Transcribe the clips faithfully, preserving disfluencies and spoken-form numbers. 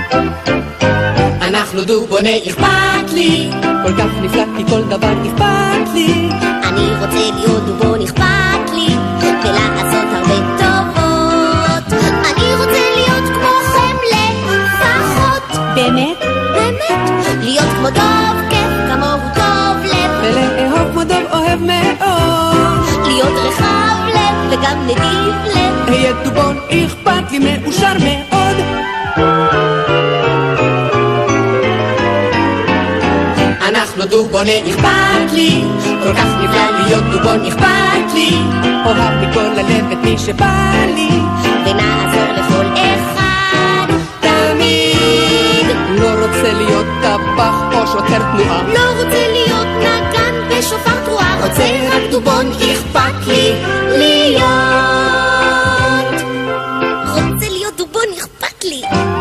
אנחנו דובוני אכפת לי, כל כך נפלא כי כל דבר אכפת לי. אני רוצה להיות דובון אכפת לי, ולעשות הרבה טובות. אני רוצה להיות כמוכם לפחות. באמת? באמת? להיות כמו דוב כיף, כמוהו טוב לב. ולאהוב כמו דוב אוהב מאוד. להיות רחב לב וגם נדיב לב. היה דובון אכפת לי מאושר מאוד. אנחנו דובוני אכפת לי, כל כך נפלא להיות דובון אכפת לי. אוהב מכל הלב את מי שבא לי, ונעזור לכל אחד תמיד. לא רוצה להיות טבח או שוטר תנועה, לא רוצה להיות נגן בשופר תרועה. רוצה רק דובון אכפת לי להיות. רוצה להיות דובון אכפת לי.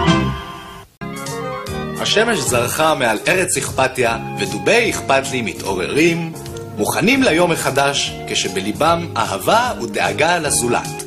השמש זרחה מעל ארץ אכפתיה, ודובי אכפת לי מתעוררים, מוכנים ליום החדש, כשבליבם אהבה ודאגה לזולת.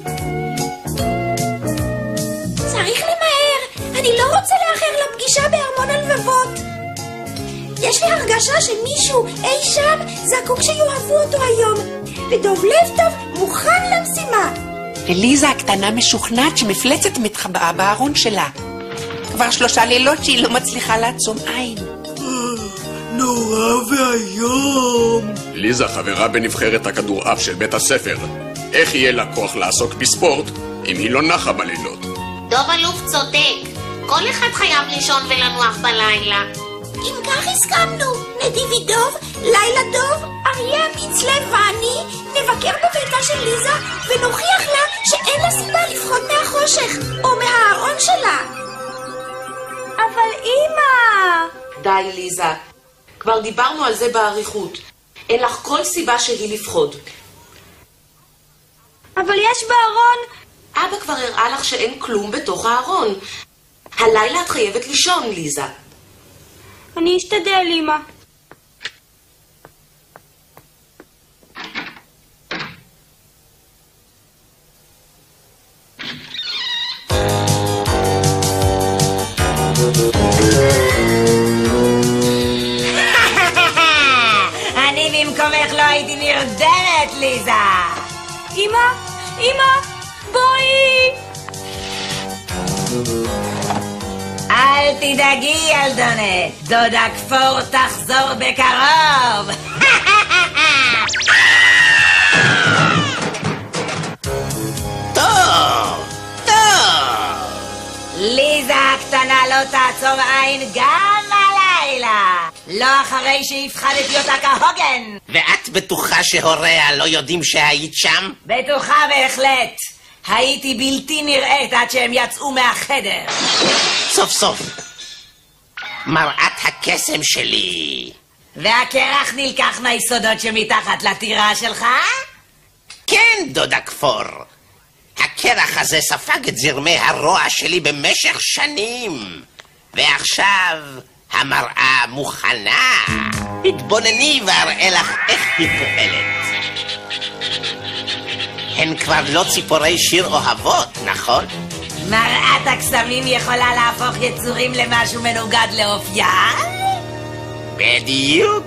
צריך למהר, אני לא רוצה לאחר לפגישה בארמון הלבבות. יש לי הרגשה שמישהו אי שם זקוק שיאהבו אותו היום, ודוב לב טוב מוכן למשימה. וליזה הקטנה משוכנעת שמפלצת מתחבאה בארון שלה. כבר שלושה לילות שהיא לא מצליחה לעצום עין. נורא והיום. ליזה חברה בנבחרת הכדורעף של בית הספר. איך יהיה לה כוח לעסוק בספורט אם היא לא נחה בלילות? דוב אלוף צודק. כל אחד חייב לישון ולנוח בלילה. אם כך הסכמנו, נדיבי דוב, לילה דוב, אריה אמיץ לב ואני נבקר בביתה של ליזה ונוכיח לה שאין לה סיבה לפחות מהחושך או מהארון שלה. אבל אמא! די ליזה, כבר דיברנו על זה בעריכות. אין לך כל סיבה שהיא לפחוד. אבל יש בארון... אבא כבר הראה לך שאין כלום בתוך הארון. הלילה את חייבת לישון, ליזה. אני אשתדל, אמא. אני במקומך לא הייתי נרדמת, ליזה. אמא, אמא, בואי. אל תדאגי, ילדונת, דודה כפור תחזור בקרוב. טוב, טוב. ליזה הקטנה לא תעצום עין גם הלילה, לא אחרי שהפחדתי אותה כהוגן. ואת בטוחה שהוריה לא יודעים שהיית שם? בטוחה בהחלט. הייתי בלתי נראית עד שהם יצאו מהחדר. סוף סוף. מראת הקסם שלי. והקרח נלקח מהיסודות שמתחת לטירה שלך? כן, דודה כפור. הקרח הזה ספג את זרמי הרוע שלי במשך שנים. ועכשיו המראה מוכנה. התבונני ואראה לך איך היא פועלת. הן כבר לא ציפורי שיר אוהבות, נכון? מראת הקסמים יכולה להפוך יצורים למשהו מנוגד לאופיין? בדיוק.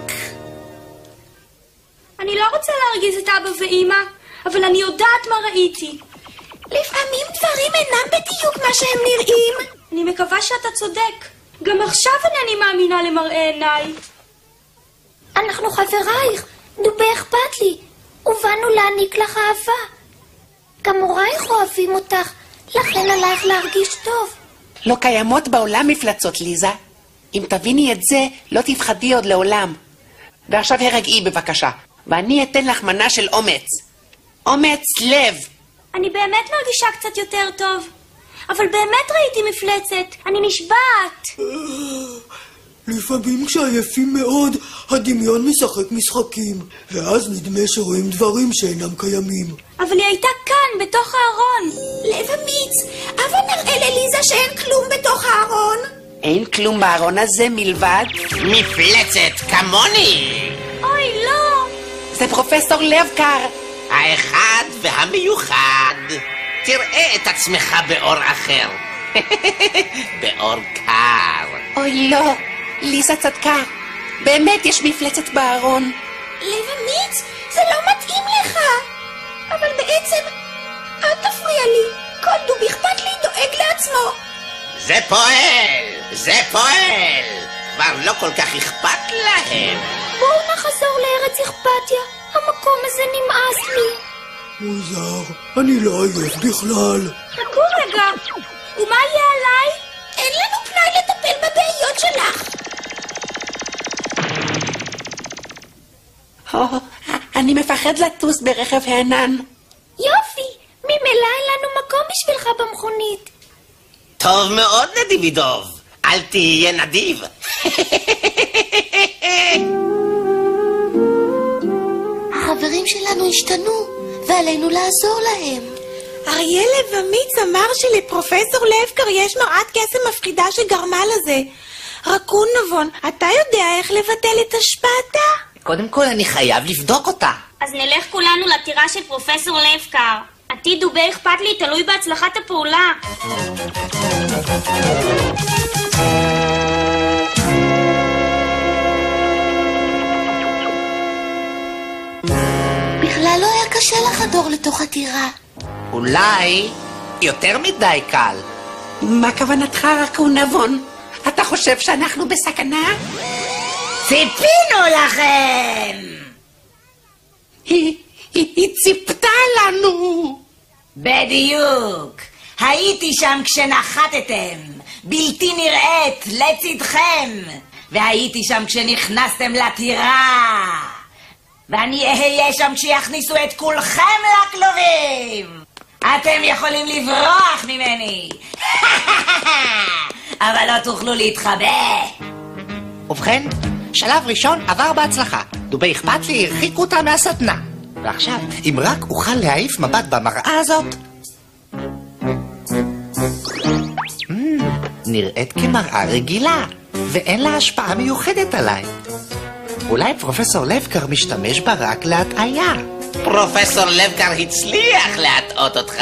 אני לא רוצה להרגיז את אבא ואמא, אבל אני יודעת מה ראיתי. לפעמים דברים אינם בדיוק מה שהם נראים. אני מקווה שאתה צודק. גם עכשיו אינני מאמינה למראה עיניי. אנחנו חברייך, דובי אכפת לי, ובאנו להעניק לך אהבה. גם הורייך אוהבים אותך, לכן עלייך להרגיש טוב. לא קיימות בעולם מפלצות, ליזה. אם תביני את זה, לא תפחדי עוד לעולם. ועכשיו הרגעי בבקשה, ואני אתן לך מנה של אומץ. אומץ לב. אני באמת מרגישה קצת יותר טוב. אבל באמת ראיתי מפלצת, אני נשבעת. לפעמים כשעייפים מאוד, הדמיון משחק משחקים, ואז נדמה שרואים דברים שאינם קיימים. אבל היא הייתה כאן, בתוך הארון. לב אמיץ, אבל נראה לליזה שאין כלום בתוך הארון. אין כלום בארון הזה מלבד... מפלצת כמוני! אוי, לא! זה פרופסור לבקר. האחד והמיוחד. תראה את עצמך באור אחר. באור קר. מוזר. אוי לא, ליזה צדקה. באמת יש מפלצת בארון. לב אמיץ, זה לא מתאים לך. אבל בעצם, אל תפריע לי. כל דובי אכפת לי דואג לעצמו. זה פועל! זה פועל! כבר לא כל כך אכפת להם. בואו נחזור לארץ אכפתיה. המקום הזה נמאס לי. מוזר, אני לא עייף בכלל. חכו רגע. ומה יהיה עליי? אין לנו פנאי לטפל בבעיות שלך. או, אני מפחד לטוס ברכב הענן. יופי, ממילא אין לנו מקום בשבילך במכונית. טוב מאוד, נדיבי דוב. אל תהיה נדיב. החברים שלנו השתנו, ועלינו לעזור להם. אריה לב אמיץ אמר שלפרופסור לבקר יש מראת קסם מפחידה שגרמה לזה. רקון נבון, אתה יודע איך לבטל את השפעתה? קודם כל אני חייב לבדוק אותה. אז נלך כולנו לטירה של פרופסור לבקר. עתיד דובי אכפת לי תלוי בהצלחת הפעולה. בכלל לא היה קשה לחדור לתוך הטירה. אולי יותר מדי קל. מה כוונתך, רקון נבון? אתה חושב שאנחנו בסכנה? ציפינו לכם! היא, היא, היא ציפתה לנו. בדיוק. הייתי שם כשנחתתם, בלתי נראית לצדכם, והייתי שם כשנכנסתם לטירה, ואני אהיה שם כשיכניסו את כולכם לכלובים. אתם יכולים לברוח ממני, אבל לא תוכלו להתחבא. ובכן, שלב ראשון עבר בהצלחה. דובי אכפת לי הרחיקו אותה מהסדנה. ועכשיו, אם רק אוכל להעיף מבט במראה הזאת... Mm, נראית כמראה רגילה, ואין לה השפעה מיוחדת עליי. אולי פרופסור לבקר משתמש בה רק להטעיה. פרופסור לבקר הצליח להטעות אותך.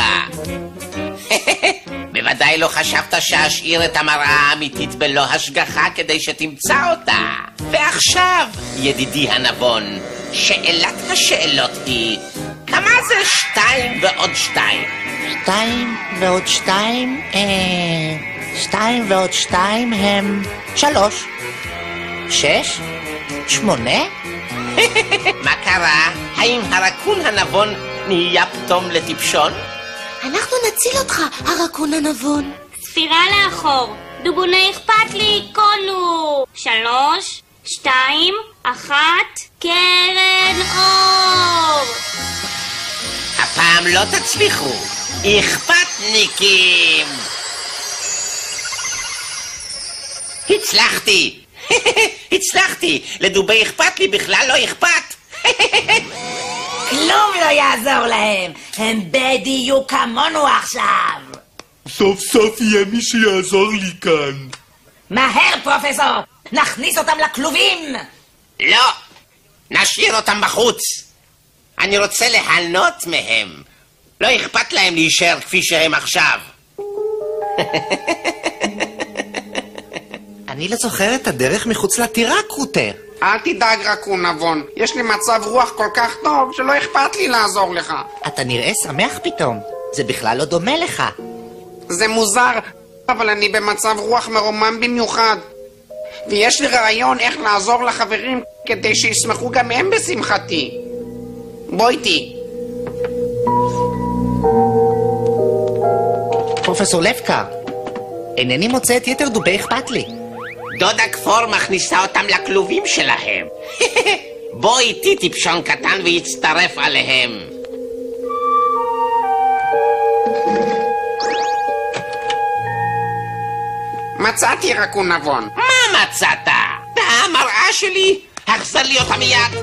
בוודאי לא חשבת שאשאיר את המראה האמיתית בלא השגחה כדי שתמצא אותה. ועכשיו, ידידי הנבון, שאלת השאלות היא, כמה זה שתיים ועוד שתיים? שתיים ועוד שתיים? אה... שתיים ועוד שתיים הם... שלוש. שש? שמונה? מה קרה? האם הרקון הנבון נהיה פתאום לטיפשון? אנחנו נציל אותך, הרקון הנבון. ספירה לאחור. דובוני אכפת לי, קונו. שלוש, שתיים, אחת, קרן אור. הפעם לא תצליחו. אכפתניקים. הצלחתי. הצלחתי. לדובי אכפת לי בכלל לא אכפת. כלום לא יעזור להם. הם בדיוק כמונו עכשיו. סוף סוף יהיה מי שיעזור לי כאן. מהר, פרופסור. נכניס אותם לכלובים. לא. נשאיר אותם בחוץ. אני רוצה ליהנות מהם. לא אכפת להם להישאר כפי שהם עכשיו. אני לא זוכר את הדרך מחוץ לטירה, קרוטר. אל תדאג, רקון נבון. יש לי מצב רוח כל כך טוב שלא אכפת לי לעזור לך. אתה נראה שמח פתאום. זה בכלל לא דומה לך. זה מוזר, אבל אני במצב רוח מרומם במיוחד. ויש לי רעיון איך לעזור לחברים כדי שישמחו גם הם בשמחתי. בוא איתי. פרופסור לבקר, אינני מוצא את יתר דובי אכפת לי. דודה כפור מכניסה אותם לכלובים שלהם. בוא איתי טיפשון קטן ויצטרף עליהם. מצאתי, רקון נבון. מה מצאת? המראה שלי? החזר לי אותה מיד.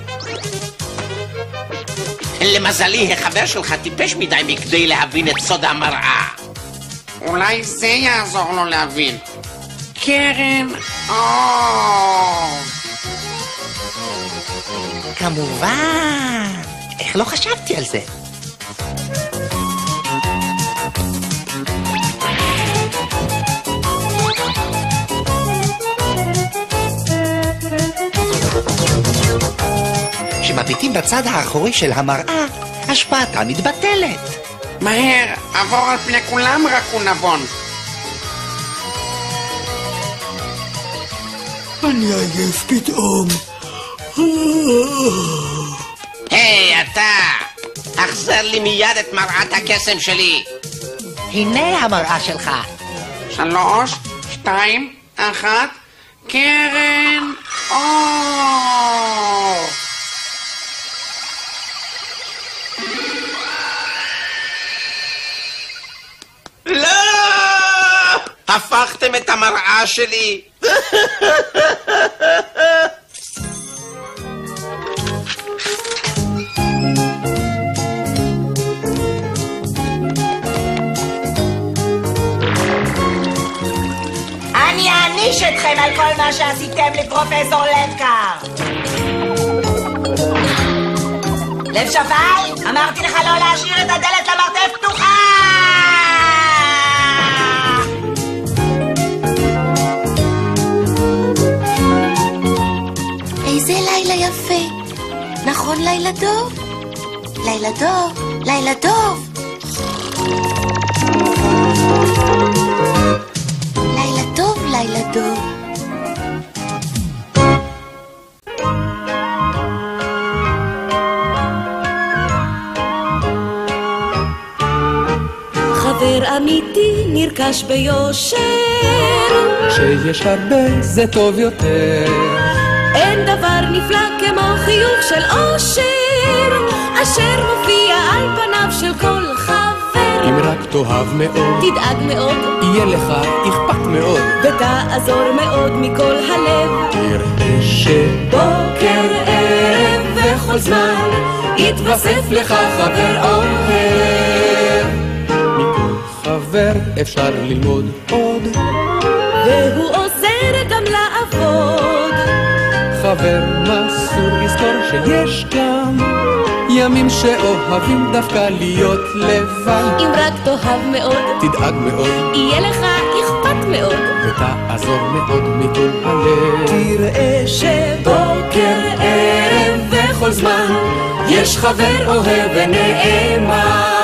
למזלי, החבר שלך טיפש מדי מכדי להבין את סוד המראה. אולי זה יעזור לו להבין. קרן. כמובן. איך לא חשבתי על זה? מביטים בצד האחורי של המראה, השפעתה מתבטלת. מהר, עבור על פני כולם רקון נבון. אני עייף פתאום. היי, אתה! החזר לי מיד את מראת הקסם שלי. הנה המראה שלך. שלוש, שתיים, אחת, קרן אור. לא! הפכתם את המראה שלי. אני אעניש אתכם על כל מה שעשיתם לפרופסור לבקר. לב שפל, אמרתי לך לא להשאיר את הדלת למרתף פתוחה! איזה לילה יפה. נכון, לילה טוב? לילה טוב, לילה טוב. לילה טוב, לילה טוב. חבר אמיתי נרכש ביושר, כשיש הרבה זה טוב יותר. אין דבר נפלא כמו חיוך של אושר, אשר מופיע על פניו של כל חבר. אם רק תאהב מאוד, תדאג מאוד, יהיה לך אכפת מאוד, ותעזור מאוד מכל הלב. תראה שבוקר ערב וכל זמן יתווסף לך חבר אוהב. מכל חבר אפשר ללמוד עוד, והוא עוזר גם לעבוד. חבר מסור יזכור שיש גם ימים שאוהבים דווקא להיות לבד. אם רק תאהב מאוד, תדאג מאוד, יהיה לך אכפת מאוד, ותעזור מאוד מכל הלב. תראה שבוקר ערב וכל זמן יש חבר אוהב ונאמן.